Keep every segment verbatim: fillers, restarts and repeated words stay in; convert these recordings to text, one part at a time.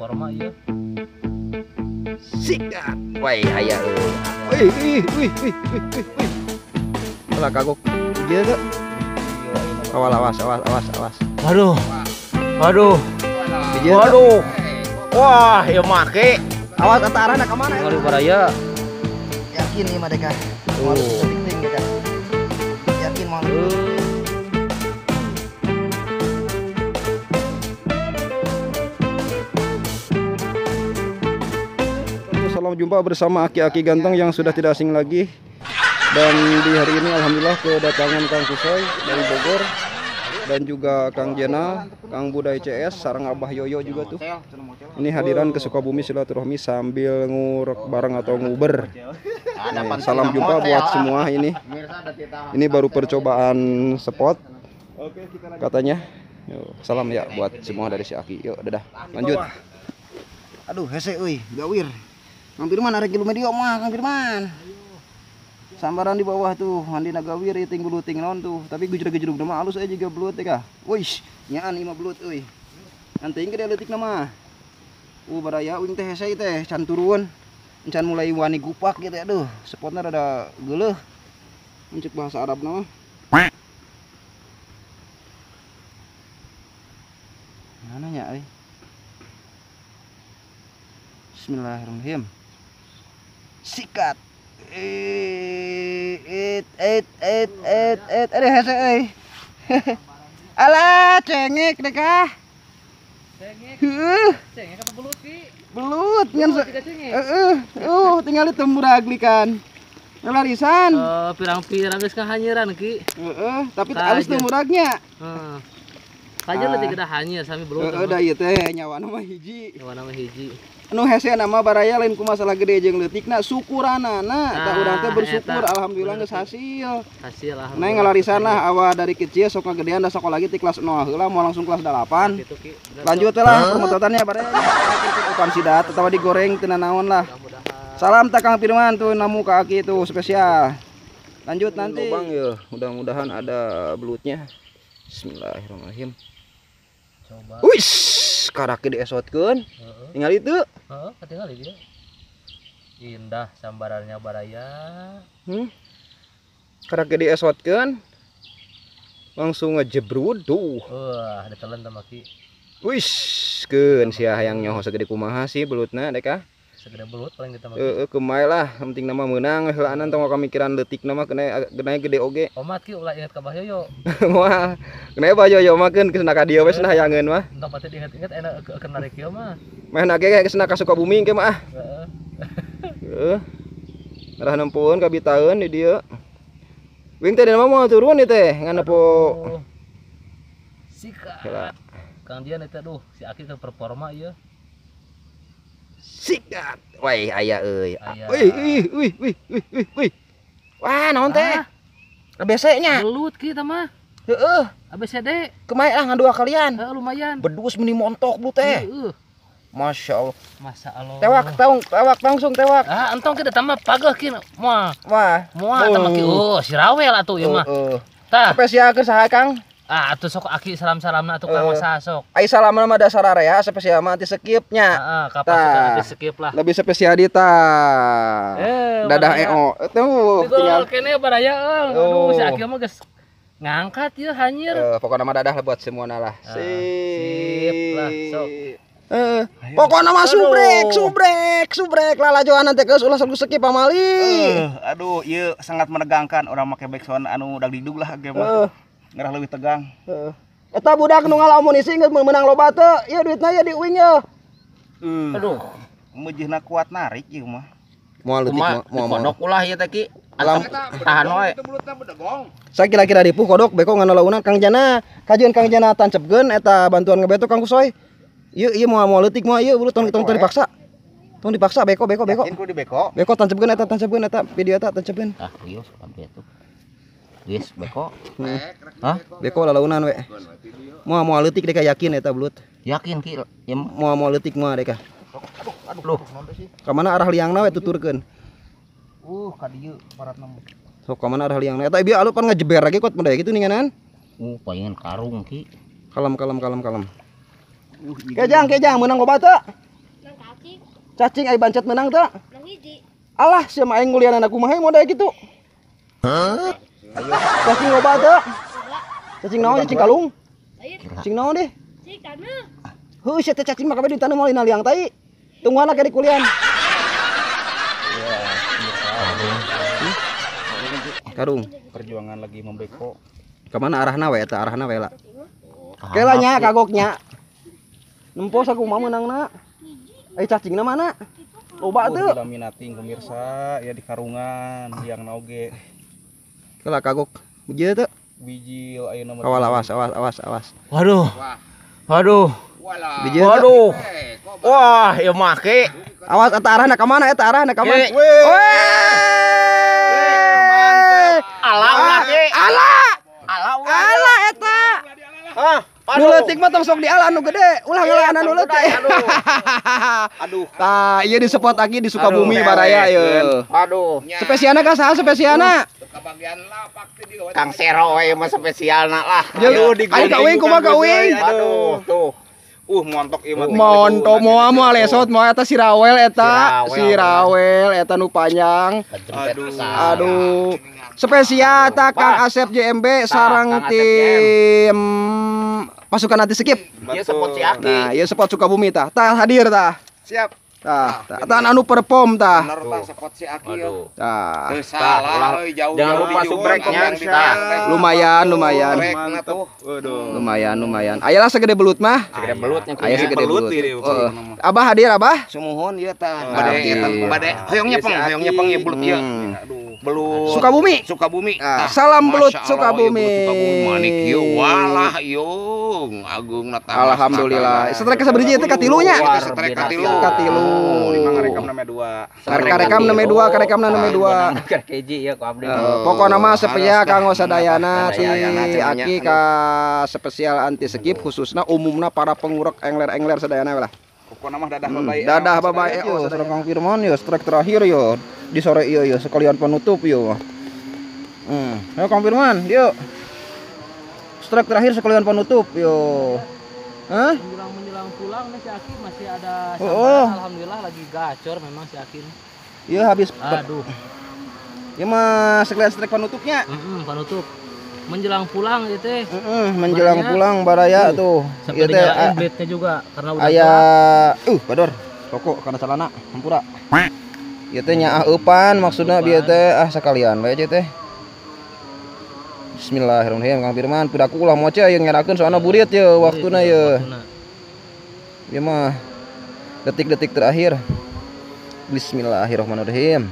performa ieu. Sikat. Wai aya euy. Wih wih wih wih wih wih. Lah kagok. Ieu teh. Awas awas awas awas awas. Waduh. Waduh. Ieu teh. Waduh. Wah, ieu make. Awas antarana ka mana? Ngari baraya. Yakin nih mereka. Mau penting mereka. Yakin mau. Salam jumpa bersama aki-aki ganteng yang sudah tidak asing lagi. Dan di hari ini alhamdulillah kedatangan Kang Kusoy dari Bogor dan juga Kang Jena, Kang Budai C S, sareng Abah Yoyo juga tuh. Ini hadiran ke Sukabumi silaturahmi sambil ngurek bareng atau nguber. Nih, salam jumpa buat semua ini. Ini baru percobaan spot katanya. Yuk, salam ya buat semua dari si Aki. Yuk, dadah. Lanjut. Aduh, hese euy, gawir. Kang Firman arek kilu medio mah Kang Firman. Sambaran di bawah tuh, mandi nagawir ieu ting buluting naon tuh, tapi gejreg-gejrug nama alus aja juga belut teh kah. Wih, nyaan imah belut euy. Nanti gede leutik nama. Uh baraya uing teh hese teh can turun. Encan mulai wani gupak gitu aduh, spotna rada geuleuh. Mencek bahasa Arab nama. Mana nya euy? Bismillahirrahmanirrahim. Sikat. Eh, et et et et et ada hese euy. Alah, cengek deh kah? Cengek. Heuh, Cengek apa belut ki? belut ngan Belut tiga cengek. heeh. Uh, tinggal ditemburagli kan. Ngelarisan. Eh, pirang-pirang geus kahanyeran ki. Heeh, tapi Kaja. alus temburagnya. Heeh. Kajar leutik kita hanyir sami belut. Heeh, da ieu teh nyawana mah hiji. Nyawa nama hiji. Anu hese nama baraya lain ku masalah gede jeung leutikna syukuranana. Da urang teh Ah, bersyukur eta. alhamdulillah geus hasil. Hasil Nah alhamdulillah. ngelarisan lah awal dari kecil sok ngagedean da sekolah lagi ti kelas nol heula mau langsung kelas delapan. Gitu ki. Bener, Lanjut lah permototannya baraya. Bukan sidat atawa digoreng teu naon lah. mudah-mudahan. Salam ta Kang Firman tuh namu ka Aki itu spesial. Lanjut nanti. Lubang ya, mudah-mudahan ada belutnya. Bismillahirrahmanirrahim. Coba. Wis, karake diesotkeun. Heeh. Tinggal itu. Heeh, ketinggalan dia. Indah sambarannya baraya. Hmm. Karake diesotkeun. Langsung ngejebrud tuh. Wah, ada telan sama ki. Wis, keun sia hayang nyoho segede kumaha sih belutna dek ah. Segede belut paling kita makan. Heeh, kemai lah, penting nama menang heulaan tong kamikiran leutik nama kena kena gede oge. Omat ki ulah ingat ka Bah Yoyo. Wah, kena bayo yo makeun kesana ka dieu we cenah hayangeun mah. Entah pati diingat-ingat enak ke kena rek ieu mah. Meh nage kayak kesana ka Sukabumi engke mah ah. Heeh. Heeh. Ngarah nempueun ka bitaeun di dieu. Wing teh mah mau turun ieu teh ngan nepo. Sikat. Heula. Kang Dian eta duh, si Aki ke performa ieu. Sikat. Wai aya euy. Aya. Wih, wih, wih, wih, wih, wih, wih. Wah, naon teh? Ah, A B C-nya. belut ki eta mah. Heeh. A B C D. Kemai ah ngan dua kalian. Heeh, lumayan. Bedus meni montok bu teh. Heeh. Masya Allah. Masa Allah. Tewak, taung, tewak langsung tewak. Ah, entong kita tambah pageh ki moal. Wah. Moal tambah ki. Oh, si rawel atuh ieu mah. Heeh. Tah. Spesial ke saha Kang? Ah, atuh sok Aki salam-salamna atuh Kang Eh. masa sok. Ai salam nama dasar area spesial mah anti skipnya. Heeh, kapan Tah. suka di skip lah. Lebih spesial di ta. Eh, Dadah baraya. E O. Tuh, tinggal Tinggal kene baraya eung. Oh. Aduh, si Aki mah geus ngangkat ieu hanyir. eh, pokoknya nama dadah lah buat semuanya lah. Ah, sip lah, sok. Eh, pokoknya mah subrek, subrek, subrek lah lajoan nanti geus ulah sagu skip pamali. Eh, aduh, ieu sangat menegangkan orang make backsound anu dagdidug lah ge Heeh. mah. Ngerah leuwih tegang. Heeh. Eta budak nu ngalamun amunisi geus menang loba teu. Ieu duitna ya di uing ya. Eh, Aduh, mejihna kuat narik ieu mah. Moal leutik kumaha kodok ulah ieu teh ki. Alam Tahan wae. saya kira-kira dipuh kodok beko ngana launa Kang Jana. Kajian Kang Jana tancepkeun eta bantuan ngebeto Kang Kusoy. Ieu ieu moal moal leutik moal ieu bulu tong tong tong dipaksa. Tong dipaksa beko beko beko. Yakin ku di beko? Beko tancepkeun eta tancepkeun eta video eta tancepkeun. Ah, ieu sampai itu. Geus beko. Hah? Beko lalaunan we. Moal moal leutik deka yakin eta belut. Yakin ki ieu mah. Moal moal leutik moal deka. Aduh, Ka mana arah liangna we tuturkeun. Uh, ka dieu paratna mah. Sok ka mana arah liangna eta bieu alu pan ngajeber lagi kot mendaya gitu ninganan. uh palingan karung ki. Kalem kalem kalem kalem. Uh, ieu Kejang kejang menang loba teu. Cacing ai bancet menang teu? Nang hiji. Alah, sia mah aing ngulian anak kumaha modal gitu. Hah? Cacing loba teu? Cacing naon cacing kalung? Lain. Cacing naon deh? Si kana. Heuh, sia teh cacing mah kabeh ditaneu moal liang tai. Tungguan ke di kulian. Karung. Perjuangan lagi membeko. Kemana arahna we eta? Arahna we lah. Kela nya kagoknya. Nempos aku mah meunangna. Eh cacingna mana? Loba teu. Gila minating pemirsa ya di karungan yang naoge. Kela kagok. Biji teu. Bijil ayeuna mah. Awas awas awas awas awas. Waduh. Waduh. Biji teu. Waduh. Wah, ya make. Awas eta arahna ka mana? Eta arahna ka mana? Eh. Weh. Alah lagi. Alah. Alah. Alah eta. Hah? Nu leutik mah tong sok dialah nu gede. Ulah ngalahan nu leutik. Aduh. Tah, ieu di spot lagi di Sukabumi Baraya ieu. Aduh. Spesialna ka saha spesialna? Kang Sero we mah spesialna lah. Ayo ayo kawin kumaha kawin? Aduh, tuh. Uh montok ieu mah. Monto moal moal lesot moal eta si rawel eta, Si si rawel eta nu panjang. Aduh. Aduh. Spesial ta Kang Asep J M B sareng Kang Asep tim pasukan anti skip. Ieu spot si Aki. Nah, ieu spot Sukabumi tah. Tah hadir tah. Siap. Tah, tah tah anu perform tah. Bener tah spot si Aki Aduh. Tah. Teu salah euy jauh. Jangan lupa subreknya, tah. Lumayan, lumayan. Subrekna tuh. Waduh. Lumayan, lumayan. Ayolah segede belut mah. Segede belutnya Aya segede belut belut. ini, Heeh. Abah hadir, Abah? Sumuhun ieu tah. Bade eta, bade. Hoyong nyepeng, hoyong nyepeng ieu belut ieu. Hmm. Aduh. Belut. Sukabumi. Sukabumi. Ah, Tah. salam belut Masya Allah, Sukabumi. ieu belut Sukabumi manik ieu walah ieu agung na tah. Alhamdulillah. Setrek sabrijih teh katilunya. Luar Setrek biasa. katilu. Katilu. Lima ngarekam nama dua. Karekam nomor dua, karekam nomor dua. Keji ya ku abdi. Eh, pokoknya mah sepea kanggo sadayana si Sadayana, cenanya. Aki ka spesial anti skip khususna umumna para pengurek engler-engler sadayana lah. Pokokna mah dadah babae. Dadah babae yo, sareng Kang Firman yo, strike terakhir yo. Di sore ieu yo sekalian penutup yo. Hmm, ayo Kang Firman, yuk. Strike terakhir sekalian penutup yo. Hah? Menjelang menjelang pulang nih si Aki masih ada Oh, sambaran. oh. Alhamdulillah lagi gacor memang si Aki. nih. Iya habis. Aduh. Ya mah sekalian strike penutupnya. Heeh, penutup. Menjelang pulang itu teh. Heeh, menjelang Baraya. pulang Baraya tuh. Sampai Ieu teh dinyalain ah, blade-nya juga karena udah aya tua. uh bador rokok karena celana hampura. Ieu teh nyaah eupan maksudna bieu teh ah sekalian bae aja teh. Bismillahirrahmanirrahim Kang Firman pidaku ulah moce aya ngerakeun soalna burit ye waktuna ye. Ieu mah detik-detik terakhir. Bismillahirrahmanirrahim.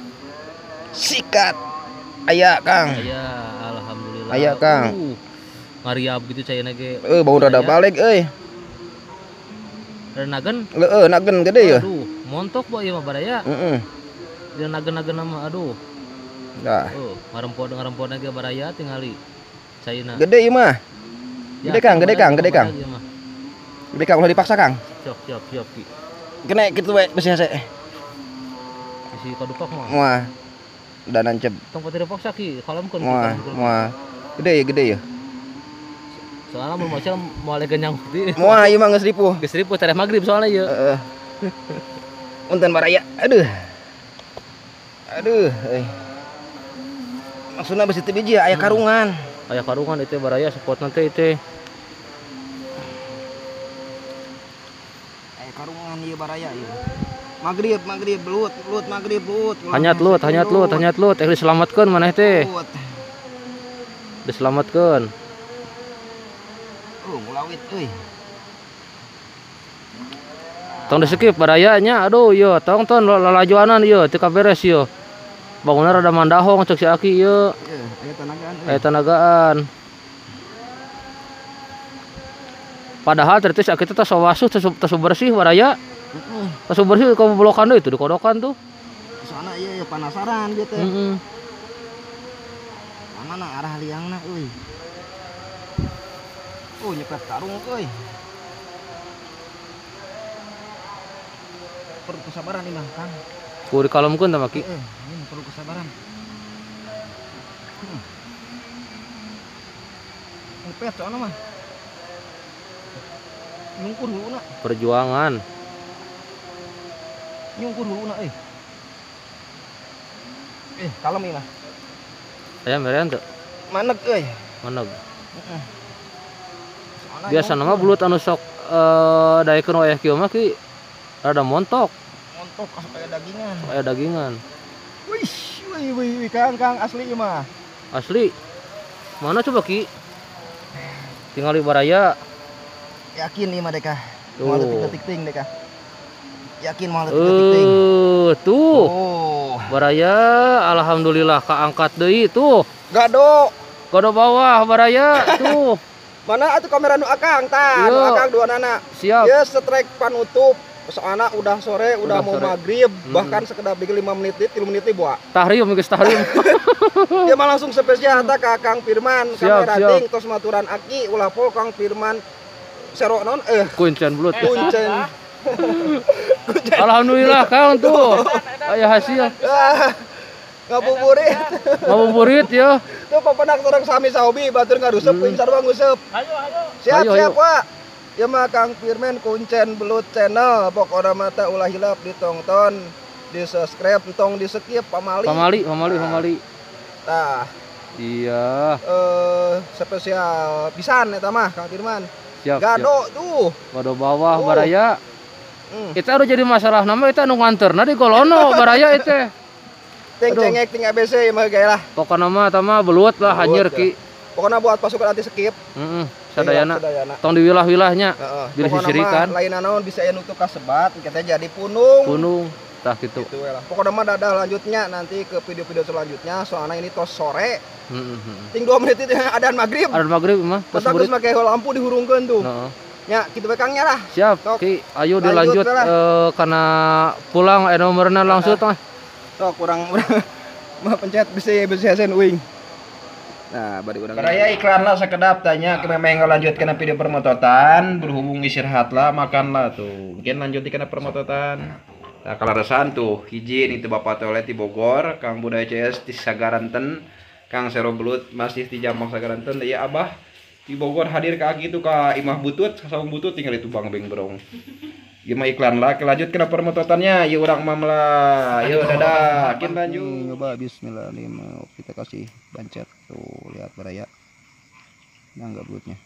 Sikat. Aya Kang. Aya alhamdulillah. Aya, Kang. Uh, ngariab gitu cayeuna ge. Eh bau rada balik euy. Renagen. Leueuh nagen gede ya. Aduh, montok bo ieu mah Baraya. Heeh. Dia nagen-nagen mah aduh. Dah. Oh, ngarempod ngarempodna ge Baraya tingali. Cayeuna. Gede ieu mah. Gede Kang, gede Kang, gede Kang. Ieu mah. Gede Kang ulah dipaksa Kang. Siap, siap, siap. Ki. Kena kitu we besi hese. Isi kadupak mah. Moal. Da nancep. Tong pati dipaksa ki, kalemkeun Moal, moal. Gede ya, gede ya. Soalnya mun mocal moal genyang putih. Moal ieu mah geus ripuh. Geus ripuh tareh magrib soalnya ieu. Heeh. Punten Baraya. Aduh. Aduh, euy. Maksudna besi teu biji aya karungan. Aya karungan itu Baraya spot nanti itu. Aya karungan ieu Baraya ieu. Magrib, magrib, belut, belut, magrib, belut. Hanyat lut, hanyat lut, hanyat lut, eh diselamatkeun maneh teh. Belut. Diselamatkeun. Oh, mulawit euy. Tong di skip Baraya nya, aduh ieu tong ton lalajuanan ieu teu kaberes ieu. Bangunan rada mandahong cek si Aki ieu. Ieu, aya tanagaan euy. Aya tanagaan. Padahal terus si Aki teh tas wasuh tas tas bersih Baraya. Heeh. Tas bersih ka blokan deui itu di kodokan tuh. Soalna ieu ya penasaran dia teh. Heeh. Mana arah liangna euy. Oh, nyepet karung euy. Perlu kesabaran nih mah, Kang. Ku dikalemkeun tah Maki. Heeh, ini perlu kesabaran. Hmm. Nyepet soalna mah. Nyungkur heula. Perjuangan. Nyungkur dulu nak eh. Eh, kalem ini mah. Ayam meren tuh. Maneg euy. Maneg. Heeh. Biasa nama belut anu sok eh daekeun wayah kieu mah ki rada montok, montok kayak dagingan. kayak dagingan. Wih, wih, wih, wih, Kang, Kang asli ieu mah. Asli. Mana coba ki? Tinggal di baraya. Yakin ieu mah deka. Tuh. Mau detik-detik ting deka. Yakin mau detik-detik ting. Eh, tuh. Oh. Baraya alhamdulillah kaangkat deui tuh. Gado. Gado bawah baraya tuh. Mana atuh kamera nu Akang tah? Nu Iya. Akang dua nana. Siap. Dia strike panutup. Soalnya udah sore, udah, Udah mau sore. maghrib, Hmm. bahkan sekedar bikin lima menit, tiga menit buat. Tahrium geus tahrium. Dia mah langsung spesial ta ka Kang Firman, Siap, kamera siap. ting tos maturan Aki, ulah po Kang Firman sero non eh Kuncen belut. kuncen. Alhamdulillah Kang tuh. Aya hasil. Ah, ngabuburit. Ngabuburit ya. Tuh papanak orang sami sahobi batur ngaruseup Hmm. hmm. sarua nguseup. Siap, Ayo, siap, ayo. Pak. Ya mah Kang Firman kuncen belut channel, pokokna mata ulah hilap ditonton, di subscribe, entong di skip pamali. Pamali, pamali, pamali. Nah, Iya. eh spesial pisan eta mah Kang Firman. Siap. Gado tuh. Siap. Gado bawah Oh. baraya. Hmm. Itu udah jadi masalah nama itu anu nganterna di Golono baraya itu. Ting Aduh. cengek ting A B C mah gaya lah. Pokoknya mah tama belut lah Belut, hanyir ya. ki. Pokoknya buat pasukan anti skip. Heeh. Sadayana. Sadayana. Tong di wilah-wilahnya. Heeh. Bila Pokona sisirikan. mah lain naon bisa aya nutup kasebat, kita jadi punung. Gunung tah gitu. Gitu we lah. Pokoknya mah dadah lanjutnya nanti ke video-video selanjutnya. Soalnya ini tos sore. Heeh. Ting dua menit itu adaan maghrib. Ada maghrib mah. Pas Masa geus murid. make lampu dihurungkeun tuh. Heeh. Nya kitu we Kangnya lah. Siap. Sok. Ki, ayo Lanjut dilanjut we lah. eh, karena pulang aya nomorna langsung tah. Sok kurang mah pencet bisa bisa sen uing. Nah, bari urang. Baraya iklan lah sekedap tanya ke memang lanjutkan video permototan, berhubung istirahat lah, makan lah tuh. Mungkin lanjutkan permototan. Nah, kalau resan tuh hiji itu Bapak Toilet di Bogor, Kang Budaya C S di Sagaranten, Kang Sero Belut masih di Jampang Sagaranten, ya Abah di Bogor hadir ke Aki itu ka Imah Butut, Sawung Butut tinggal itu Bang Beng Berong. Gimana iklan lah, lanjut ke permototannya, yuk orang mam lah, yuk dadah, kita lanjut. Coba Bismillah lima, kita kasih bancet tuh, lihat baraya, nah nggak belutnya.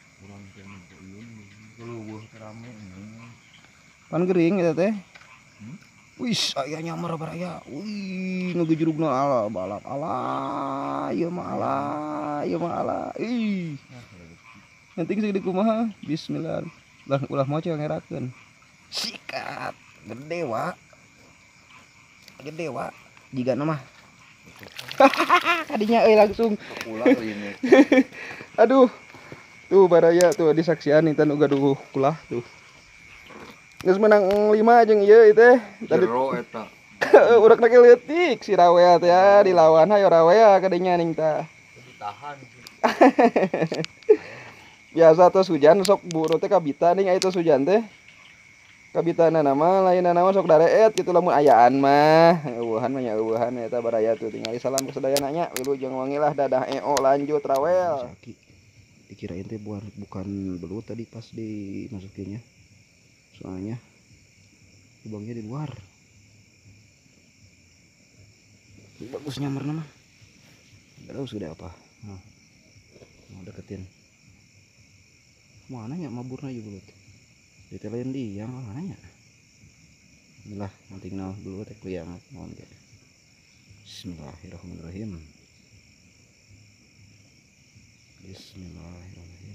Pan gering ya teh. Wih, ayah nyamar baraya, wih, ngegejurugna ala balap ala, iya mah ala, iya mah ala, ih. Nanti segede kumaha, Bismillah, lah ulah mau cewek ngerakeun. Sikat gede wa gede wa jika nama kadinya euy langsung aduh tuh baraya tuh disaksian intan uga duh kulah tuh geus menang lima jeung ieu teh tadi jero eta urang nake leutik si rawea teh ya dilawan hayo rawea kadinya ning tah ditahan biasa tos hujan sok buru teh kabita ning aya tos hujan teh kabitana nama lain nama sok dareet gitu lamun ayaan mah eueuhan mah nya eueuhan eta baraya tuh tinggal salam ke sadayana nya wilujeng wangi lah dadah eo lanjut rawel dikirain teh buat bukan belut tadi pas dimasukinnya soalnya lubangnya di luar bagus nyamar nama enggak tahu sudah apa nah, mau deketin mana nya maburna juga belut ditelain di yang mananya inilah nanti kenal dulu tek liang mohon ya Bismillahirrahmanirrahim Bismillahirrahmanirrahim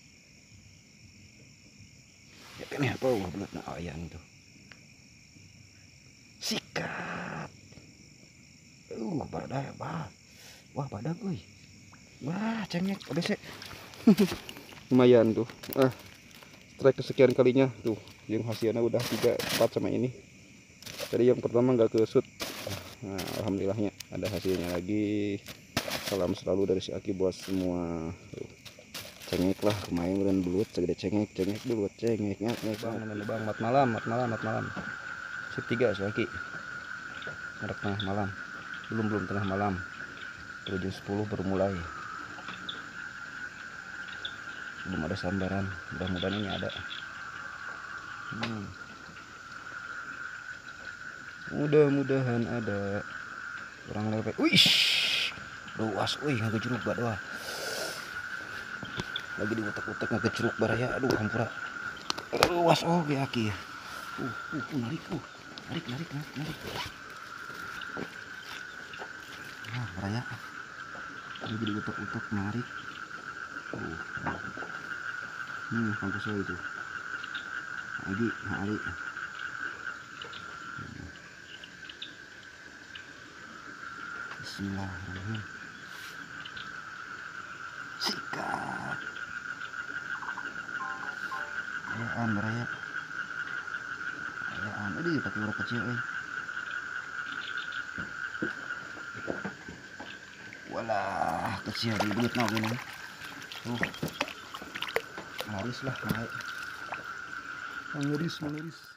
ya kan ya apa wah belat na ayam itu sikat uh badak bah wah badak euy wah cengek O B C lumayan tuh ah strike kesekian kalinya tuh yang hasilnya udah tiga empat sama ini tadi yang pertama nggak kesut nah alhamdulillahnya ada hasilnya lagi salam selalu dari si Aki buat semua tuh. Cengek lah kemarin dan belut segede cengek cengek belut cengeknya nih bang mana bang mat malam mat malam mat malam sip tiga si Aki ada tengah malam belum belum tengah malam baru jam sepuluh baru mulai belum ada sambaran mudah-mudahan ini ada hmm. Mudah-mudahan ada orang lewat. Wih, luas, wih ngegejruk ba doa. Lagi diutak-utak ngegejruk baraya. Aduh hampura. Luas oh ge aki. Uh, uh, uh, narik, uh. Narik, narik, narik, narik. Nah, baraya. Lagi diutak-utak narik. Uh. Hmm, Kang Kusoy itu. Lagi, hari. Bismillahirrahmanirrahim. Sikat. Ayaan beraya. Ayaan. Aduh, pakai urat kecil, eh. Walah, kecil di belut nah gini. Tuh. Laris lah, naik. Laris, laris.